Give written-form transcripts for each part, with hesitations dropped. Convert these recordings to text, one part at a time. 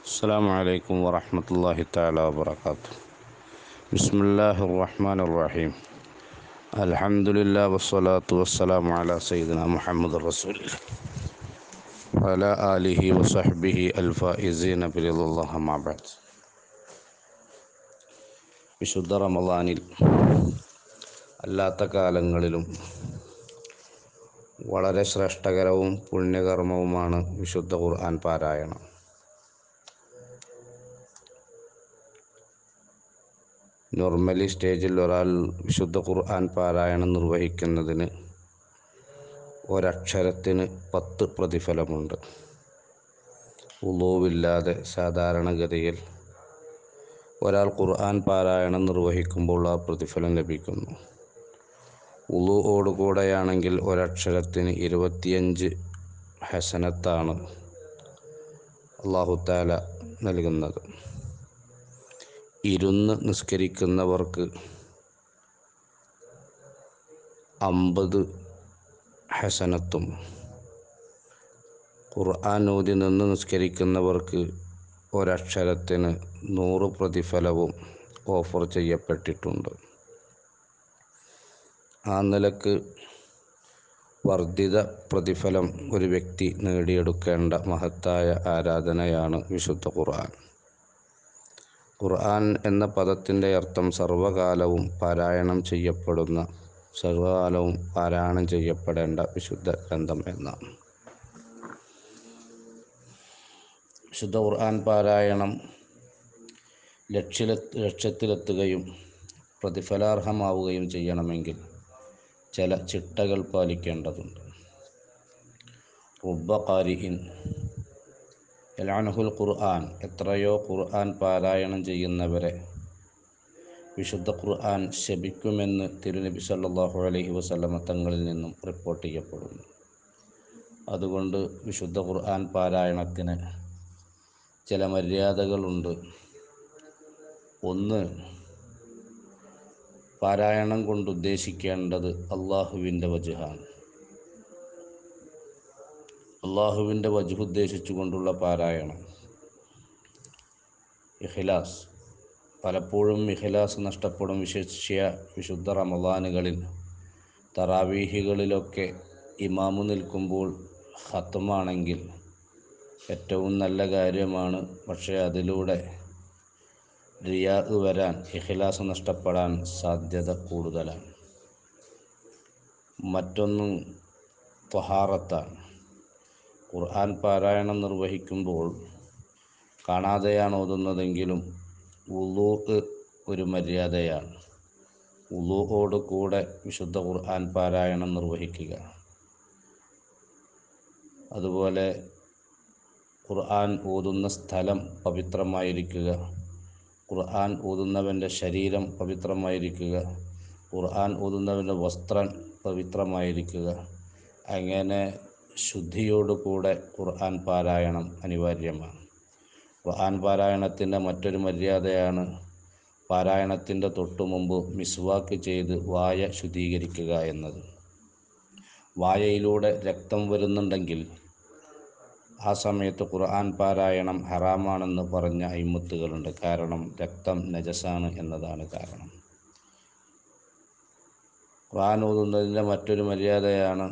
السلام عليكم ورحمة الله تعالى وبركاته. بسم الله الرحمن الرحيم. الحمد لله والصلاة والسلام على سيدنا محمد رسول الله وعلى آله وصحبه الفائزين برضا الله أما بعد. വിശുദ്ധ റമളാനിൽ അല്ലാത്ത കാലങ്ങളിലും വളരെ ശ്രേഷ്ഠകരവും പുണ്യകർമ്മവുമാണ് വിശുദ്ധ ഖുർആൻ പാരായണം. നോർമലി സ്റ്റേജിൽ ഒരാൾ വിശുദ്ധ ഖുർആൻ പാരായണം നിർവഹിക്കുന്നതിന് ഒരക്ഷരത്തിന് 10 പ്രതിഫലമുണ്ട്. വുളൂവില്ലാതെ സാധാരണഗതിയിൽ ഒരാൾ ഖുർആൻ പാരായണം നിർവഹിക്കുമ്പോൾ ആ പ്രതിഫലം ലഭിക്കുന്നു. വുളൂഓടുകൂടെയാണെങ്കിൽ ഒരക്ഷരത്തിന് 25 ഹസനത്താണ് അല്ലാഹു തആല നൽകുന്നത്. ഇരുന്ന് നിസ്കരിക്കുന്നവർക്ക് 50 ഹസനത്തും ഖുർആൻ ഓതി നിന്ന് നിസ്കരിക്കുന്നവർക്ക് ഒരക്ഷരത്തിന് 100 പ്രതിഫലവും ഓഫർ ചെയ്യപ്പെട്ടിട്ടുണ്ട്. ആ നിലക്ക് വർദ്ധിത പ്രതിഫലം ഒരു വ്യക്തി നേടിയെടുക്കേണ്ട മഹത്തായ ആരാധനയാണ് വിശുദ്ധ ഖുർആൻ. ഖുർആൻ എന്ന പദത്തിൻ്റെ അർത്ഥം സർവകാലവും പാരായണം ചെയ്യപ്പെടേണ്ട വിശുദ്ധ ഗ്രന്ഥം എന്നാണ്. വിശുദ്ധ ഖുർആൻ പാരായണം ലക്ഷ്യത്തിലെത്തുകയും പ്രതിഫലാർഹമാവുകയും ചെയ്യണമെങ്കിൽ ചില ചിട്ടകൾ പാലിക്കേണ്ടതുണ്ട്. റുബ്ബ ഖാരിഇൻ യൽഅനുഹുൽ ഖുർആൻ, എത്രയോ ഖുർആൻ പാരായണം ചെയ്യുന്നവരെ വിശുദ്ധ ഖുർആൻ ശപിക്കുമെന്ന് തിരുനബി സല്ലല്ലാഹു അലൈഹി വസല്ലമ തങ്ങളിൽ നിന്നും റിപ്പോർട്ട് ചെയ്യപ്പെടുന്നു. അതുകൊണ്ട് വിശുദ്ധ ഖുർആൻ പാരായണത്തിന് ചില മര്യാദകളുണ്ട്. ഒന്ന്, പാരായണം കൊണ്ട് ഉദ്ദേശിക്കേണ്ടത് അള്ളാഹുവിൻ്റെ വജ്ഹാണ്. അള്ളാഹുവിൻ്റെ വജ്ഹ് ഉദ്ദേശിച്ചു കൊണ്ടുള്ള പാരായണം. ഇഖ്ലാസ്, പലപ്പോഴും ഇഖ്ലാസ് നഷ്ടപ്പെടും. വിശുദ്ധ റമളാനുകളിൽ തറാവീഹുകളിലൊക്കെ ഇമാമു നിൽക്കുമ്പോൾ ഖത്മാണെങ്കിൽ ഏറ്റവും നല്ല കാര്യമാണ്. പക്ഷേ അതിലൂടെ റിയാ വരാൻ, ഇഖ്ലാസ് നഷ്ടപ്പെടാൻ സാധ്യത കൂടുതലാണ്. മറ്റൊന്ന് ത്വഹാറത്താണ്. ഖുർആൻ പാരായണം നിർവഹിക്കുമ്പോൾ കാണാതെയാണ് ഓതുന്നതെങ്കിലും വുളൂ ഒരു മര്യാദയാണ്. വുളൂഓട് കൂടെ വിശുദ്ധ ഖുർആൻ പാരായണം നിർവഹിക്കുക. അതുപോലെ ഖുർആൻ ഓതുന്ന സ്ഥലം പവിത്രമായിരിക്കുക, ഖുർആൻ ഓതുന്നവൻ്റെ ശരീരം പവിത്രമായിരിക്കുക, ഖുർആൻ ഓതുന്നവൻ്റെ വസ്ത്രം പവിത്രമായിരിക്കുക. അങ്ങനെ ശുദ്ധിയോടുകൂടെ ഖുർആൻ പാരായണം അനിവാര്യമാണ്. ഖുർആൻ പാരായണത്തിൻ്റെ മറ്റൊരു മര്യാദയാണ് പാരായണത്തിൻ്റെ തൊട്ടു മുമ്പ് മിസ്വാക്ക് ചെയ്ത് വായ ശുദ്ധീകരിക്കുക എന്നത്. വായയിലൂടെ രക്തം വരുന്നുണ്ടെങ്കിൽ ആ സമയത്ത് ഖുർആൻ പാരായണം ഹറാമാണെന്ന് പറഞ്ഞ അയിമ്മത്തുകളുണ്ട്. കാരണം രക്തം നജസാണ് എന്നതാണ് കാരണം. ഖുർആൻ ഓതുന്നതിൻ്റെ മറ്റൊരു മര്യാദയാണ്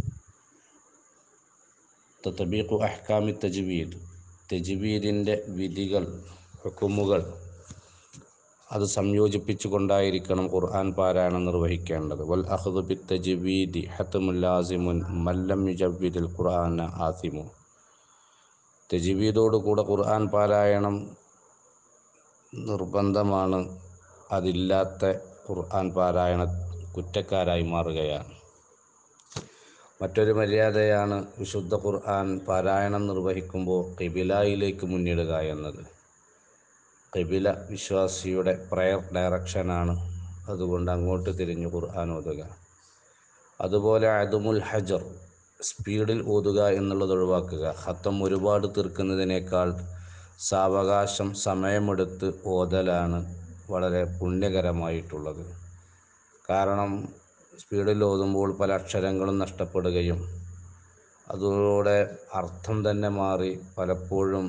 തത്ബീഖു അഹ്കാമി തജ്വീദ്. തജ്വീദിൻ്റെ വിധികൾ, ഹുക്കുമുകൾ അത് സംയോജിപ്പിച്ചു കൊണ്ടായിരിക്കണം ഖുർആൻ പാരായണം നിർവഹിക്കേണ്ടത്. വൽ അഖ്ദു ബിത്തജ്വീദി ഹത്മുൻ ലാസിമുൻ മല്ലം യുജവ്വിദിൽ ഖുർആന ആസിമു. തജ്വീദോടുകൂടെ ഖുർആൻ പാരായണം നിർബന്ധമാണ്. അതില്ലാത്ത ഖുർആൻ പാരായണ കുറ്റക്കാരായി മാറുകയാണ്. മറ്റൊരു മര്യാദയാണ് വിശുദ്ധ ഖുർആൻ പാരായണം നിർവഹിക്കുമ്പോൾ ഖിബിലയിലേക്ക് മുന്നിടുക എന്നത്. ഖിബില വിശ്വാസിയുടെ പ്രയർ ഡയറക്ഷനാണ്. അതുകൊണ്ട് അങ്ങോട്ട് തിരിഞ്ഞു ഖുർആൻ ഓതുക. അതുപോലെ അദുമുൽ ഹജർ, സ്പീഡിൽ ഓതുക എന്നുള്ളത് ഒഴിവാക്കുക. ഖത്തം ഒരുപാട് തീർക്കുന്നതിനേക്കാൾ സാവകാശം സമയമെടുത്ത് ഓതലാണ് വളരെ പുണ്യകരമായിട്ടുള്ളത്. കാരണം സ്പീഡിൽ ഓതുമ്പോൾ പല അക്ഷരങ്ങളും നഷ്ടപ്പെടുകയും അതോടെ അർത്ഥം തന്നെ മാറി പലപ്പോഴും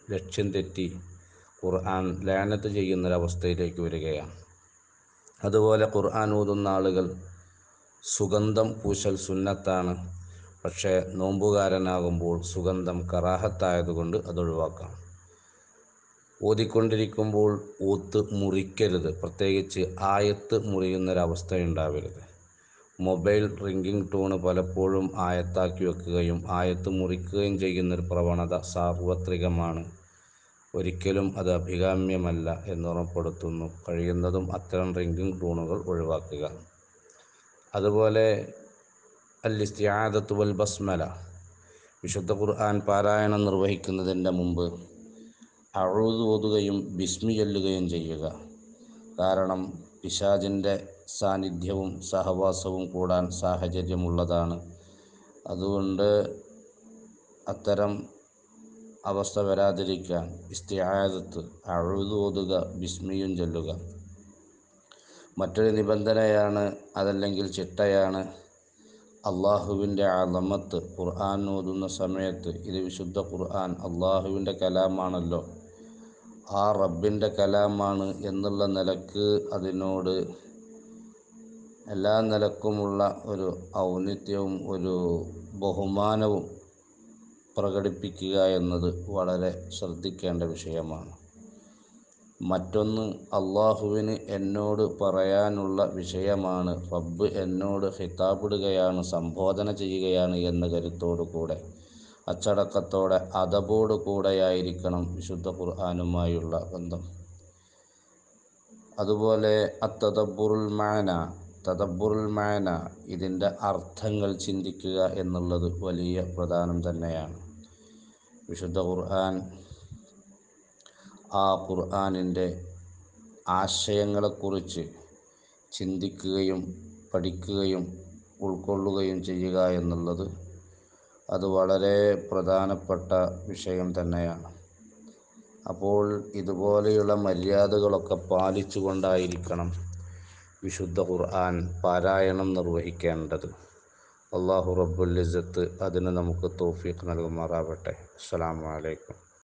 ലക്ഷ്യം തെറ്റി ഖുർആൻ ലാനത്ത് ചെയ്യുന്നൊരവസ്ഥയിലേക്ക് വരികയാണ്. അതുപോലെ ഖുർആൻ ഓതുന്ന ആളുകൾ സുഗന്ധം പൂശൽ സുന്നത്താണ്, പക്ഷേ നോമ്പുകാരനാകുമ്പോൾ സുഗന്ധം കറാഹത്തായതുകൊണ്ട് അതൊഴിവാക്കാം. ഓതിക്കൊണ്ടിരിക്കുമ്പോൾ ഓത്ത് മുറിക്കരുത്, പ്രത്യേകിച്ച് ആയത്ത് മുറിയുന്നൊരവസ്ഥയുണ്ടാവരുത്. മൊബൈൽ റിംഗിങ് ടോണ് പലപ്പോഴും ആയത്താക്കി വെക്കുകയും ആയത്ത് മുറിക്കുകയും ചെയ്യുന്നൊരു പ്രവണത സാർവത്രികമാണ്. ഒരിക്കലും അത് അഭികാമ്യമല്ല എന്നുറപ്പെടുത്തുന്നു. കഴിയുന്നതും അത്തരം റിംഗിങ് ടൂണുകൾ ഒഴിവാക്കുക. അതുപോലെ അൽ-ഇസ്തിആദത്തു വൽ ബസ്മല, വിശുദ്ധ ഖുർആൻ പാരായണം നിർവഹിക്കുന്നതിൻ്റെ മുമ്പ് അഊദ് ഓതുകയും ബിസ്മി ചൊല്ലുകയും ചെയ്യുക. കാരണം പിശാചിൻ്റെ സാന്നിധ്യവും സഹവാസവും കൂടാൻ സാഹചര്യമുള്ളതാണ്. അതുകൊണ്ട് അത്തരം അവസ്ഥ വരാതിരിക്കാൻ ഇസ്തിആദത്ത്, അഊദ് ഓതുക, ബിസ്മിയും ചൊല്ലുക. മറ്റൊരു നിബന്ധനയാണ്, അതല്ലെങ്കിൽ ചിട്ടയാണ്, അള്ളാഹുവിൻ്റെ അളമത്ത് ഖുർആൻ ഓതുന്ന സമയത്ത്, ഇത് വിശുദ്ധ ഖുർആൻ അള്ളാഹുവിൻ്റെ കലാമാണല്ലോ, ആ റബ്ബിൻ്റെ കലാമാണ് എന്നുള്ള നിലക്ക് അതിനോട് എല്ലാ നിലക്കുമുള്ള ഒരു ഔന്നിത്യവും ഒരു ബഹുമാനവും പ്രകടിപ്പിക്കുക എന്നത് വളരെ ശ്രദ്ധിക്കേണ്ട വിഷയമാണ്. മറ്റൊന്ന്, അള്ളാഹുവിന് എന്നോട് പറയാനുള്ള വിഷയമാണ്, റബ്ബ് എന്നോട് ഖിതാബിടുകയാണ്, സംബോധന ചെയ്യുകയാണ് എന്ന കരുത്തോടു കൂടെ, അച്ചടക്കത്തോടെ, അദബോടു കൂടെയായിരിക്കണം വിശുദ്ധ ഖുർആനുമായുള്ള ബന്ധം. അതുപോലെ തദബ്ബുറുൽ മാന, ഇതിൻ്റെ അർത്ഥങ്ങൾ ചിന്തിക്കുക എന്നുള്ളത് വലിയ പ്രധാനം തന്നെയാണ്. വിശുദ്ധ ഖുർആൻ, ആ ഖുർആനിൻ്റെ ആശയങ്ങളെക്കുറിച്ച് ചിന്തിക്കുകയും പഠിക്കുകയും ഉൾക്കൊള്ളുകയും ചെയ്യുക എന്നുള്ളത് അത് വളരെ പ്രധാനപ്പെട്ട വിഷയം തന്നെയാണ്. അപ്പോൾ ഇതുപോലെയുള്ള മര്യാദകളൊക്കെ പാലിച്ചുകൊണ്ടായിരിക്കണം വിശുദ്ധ ഖുർആൻ പാരായണം നിർവഹിക്കേണ്ടത്. അല്ലാഹു റബ്ബുൽ ഇസ്സത്ത് അതിന് നമുക്ക് തൗഫീഖ് നൽകുമാറാവട്ടെ. അസ്സലാമു അലൈക്കും.